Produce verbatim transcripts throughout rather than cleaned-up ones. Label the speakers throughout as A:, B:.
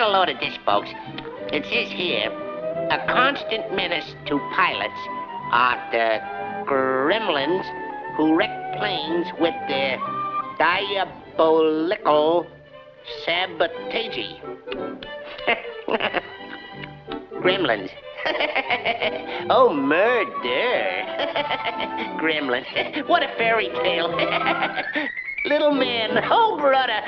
A: get a load of this, folks. It says here, a constant menace to pilots are the gremlins who wreck planes with their diabolical sab-oh-tay-gee. Gremlins. Oh, murder. Gremlins. What a fairy tale. Little man. Oh, brother.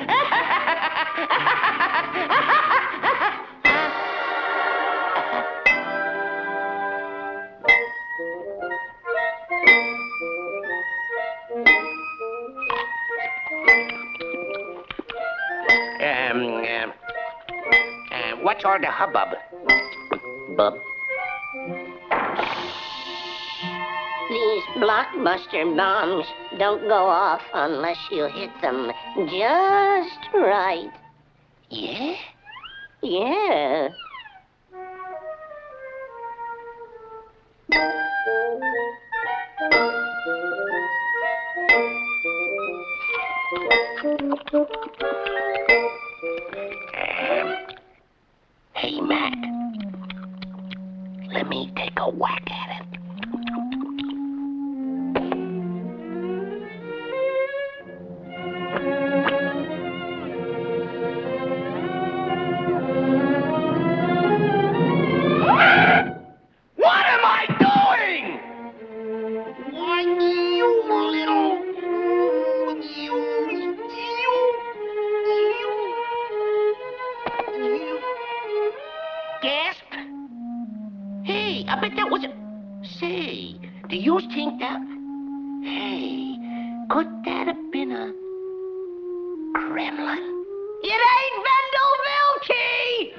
A: um, um, uh, what's all the hubbub? Bub?
B: These blockbuster bombs don't go off unless you hit them just right.
A: Yeah?
B: Yeah.
A: Um, hey, Mac. Let me take a whack at it. What am I doing? Why, you little... You... You... You... Gasp? Hey, I bet that was a... Say, do you think that... Hey, could that have been a... gremlin? It ain't Vendel Vilkey!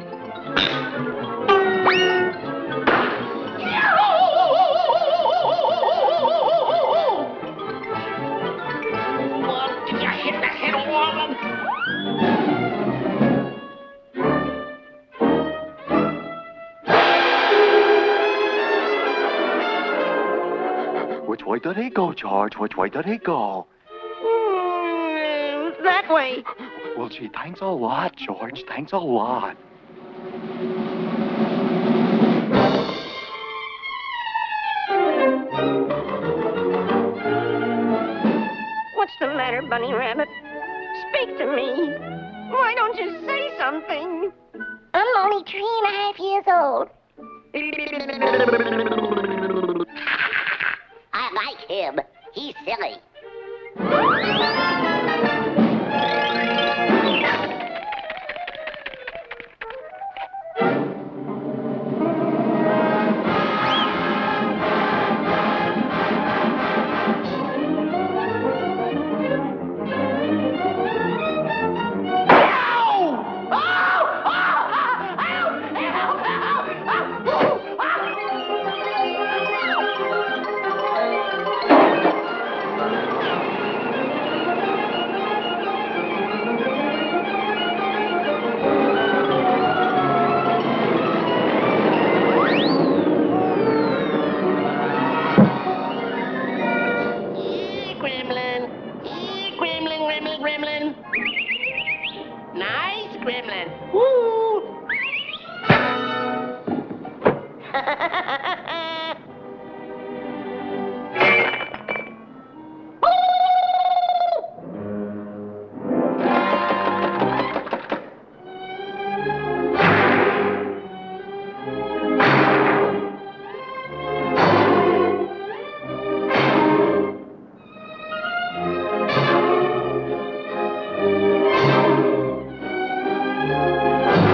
A: Well, did you hit the head of one of them?
C: Which way did he go, George? Which way did he go?
B: Mm, that way.
C: Well, gee, thanks a lot, George. Thanks a lot.
B: What's the matter, Bunny Rabbit? Speak to me. Why don't you say something? I'm only three and a half years old. I like him. He's silly.
A: Thank you.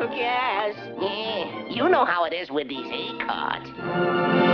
A: guess. Yeah, you know how it is with these hay carts.